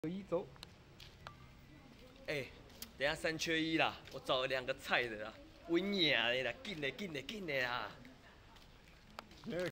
一走。 哎、等下3缺1啦，我找了2个菜的啦，稳赢的啦，紧的啦。